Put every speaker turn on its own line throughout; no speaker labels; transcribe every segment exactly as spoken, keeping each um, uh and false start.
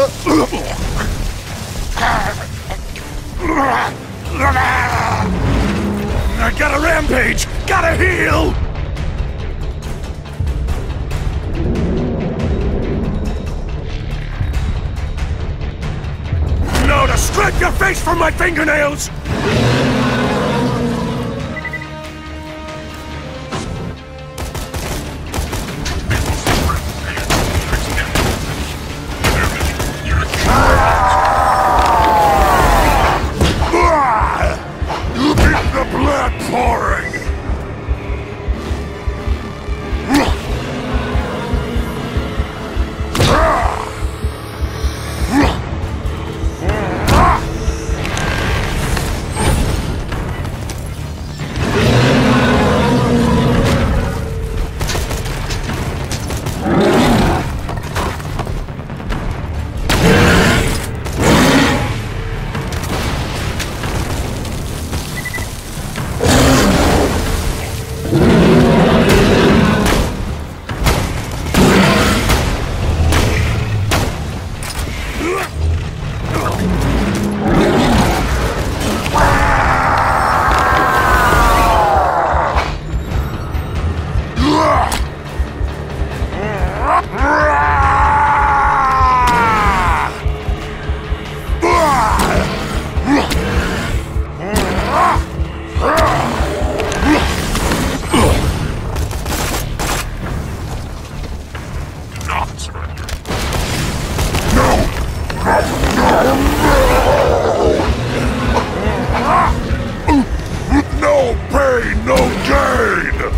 I got a rampage! Gotta heal! No, to strip your face from my fingernails! No pain, no gain!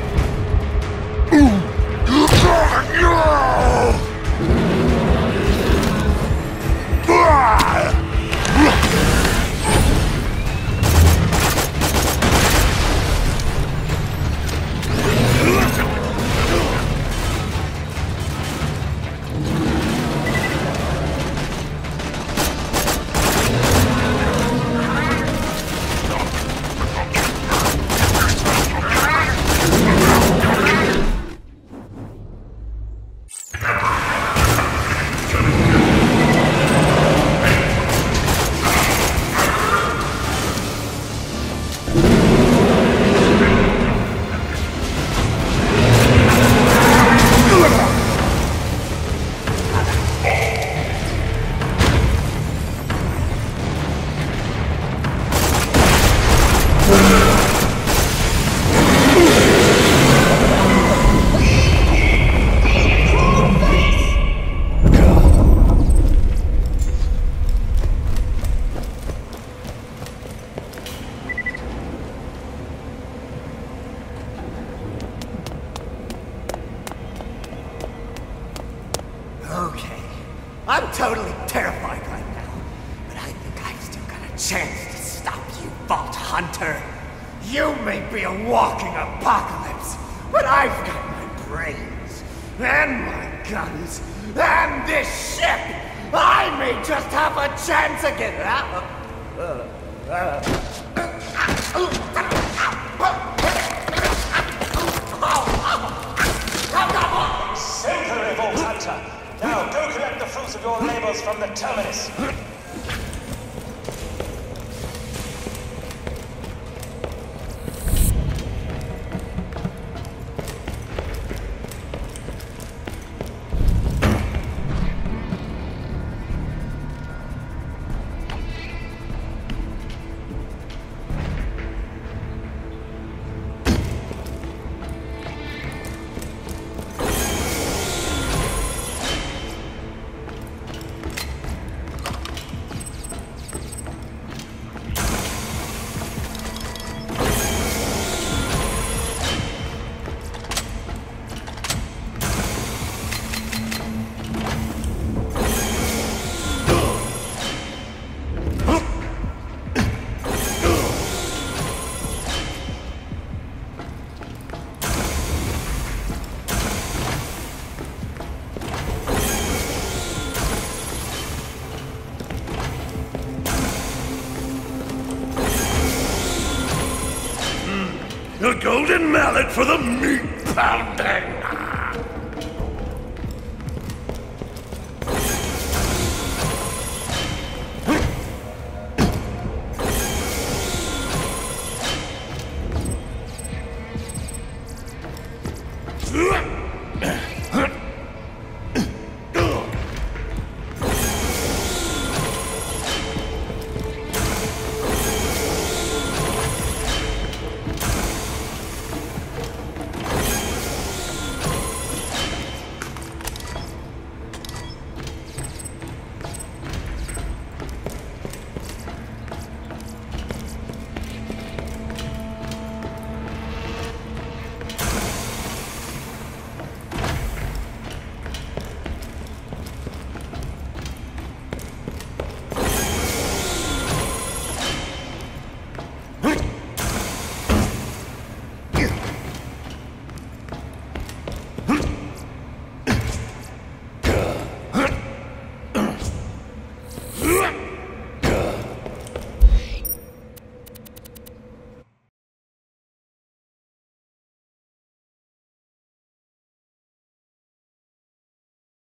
Okay, I'm totally terrified right now, but I think I've still got a chance to stop you, Vault Hunter. You may be a walking apocalypse, but I've got my brains, and my guns, and this ship! I may just have a chance again! Uh, uh, uh.
Sacred Vault Hunter! Now go collect the fruits of your labors from the terminus!
A golden mallet for the meat pounding!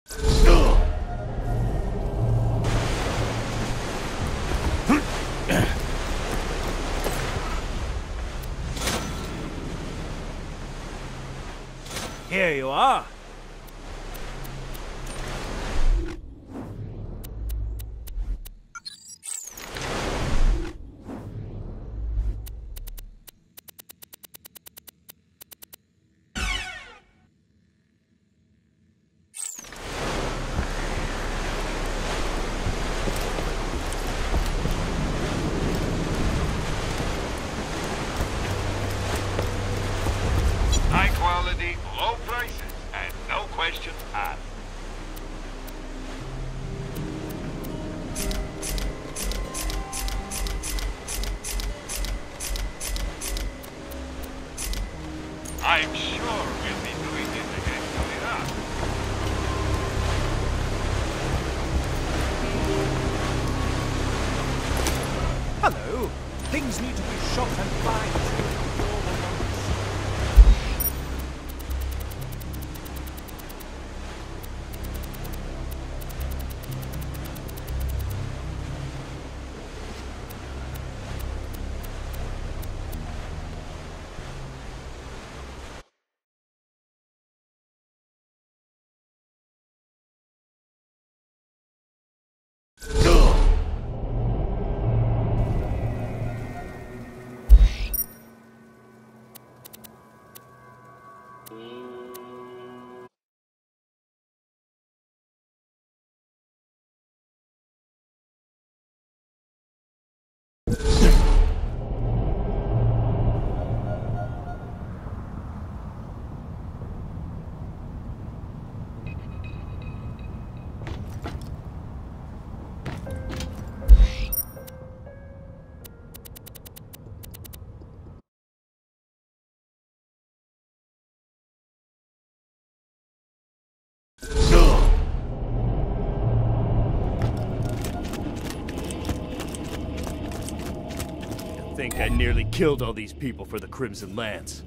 Here you are.
High quality, low prices, and no questions asked. I'm sure we'll be doing this again soon enough.
Hello. Things need to be shot and fine-tuned before the months.
I think I nearly killed all these people for the Crimson Lance.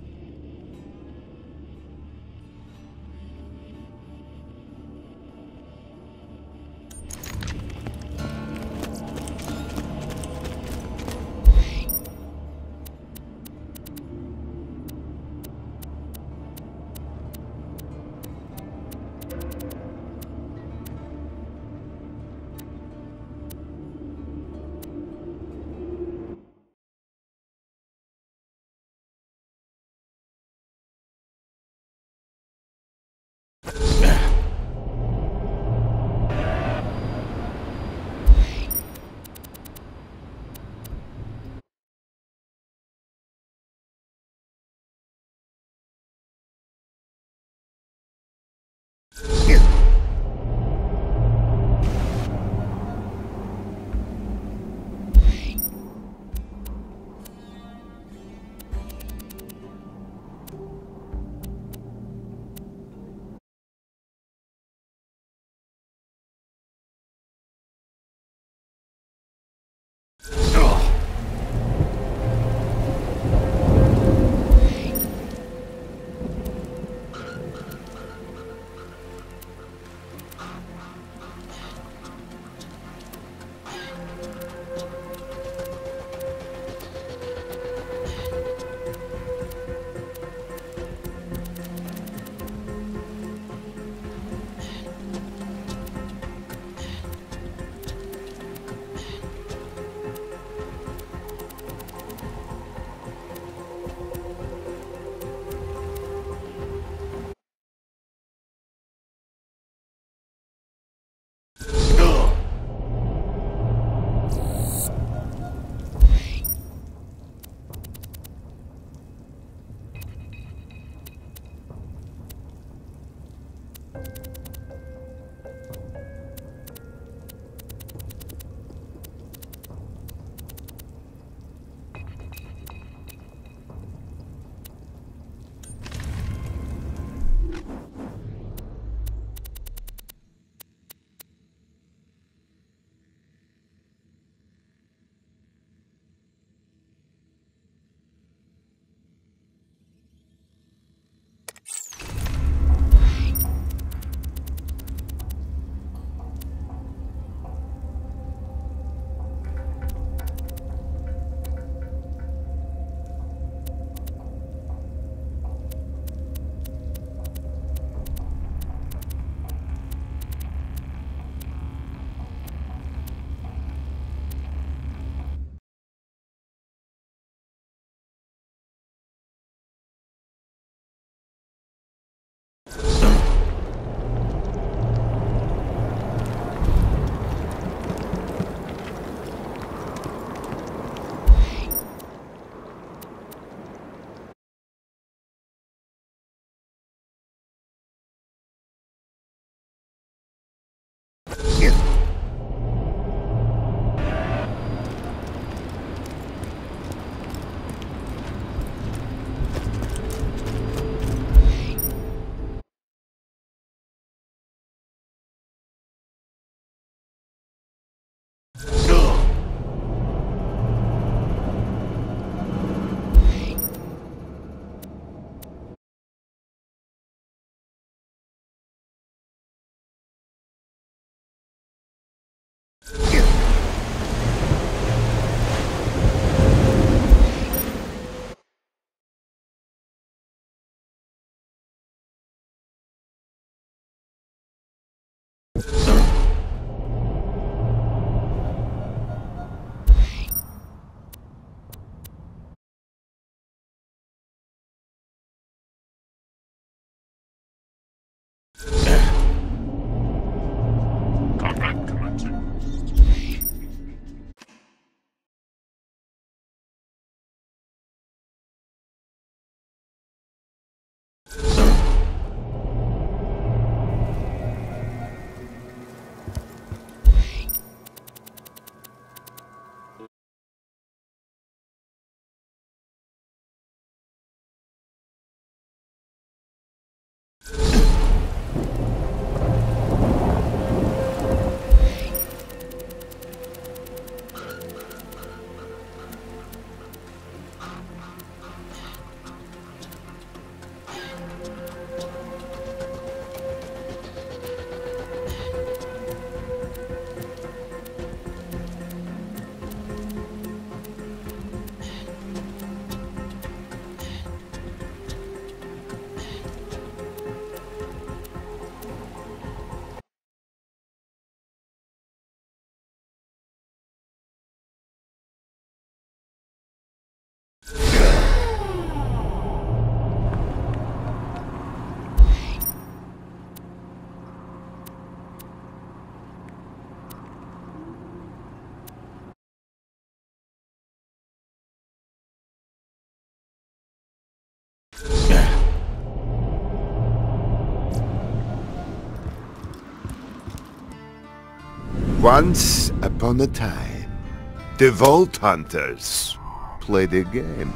Once upon a time, the Vault Hunters played a game.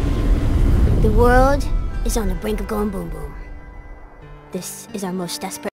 The world is on the brink of going boom boom. This is our most desperate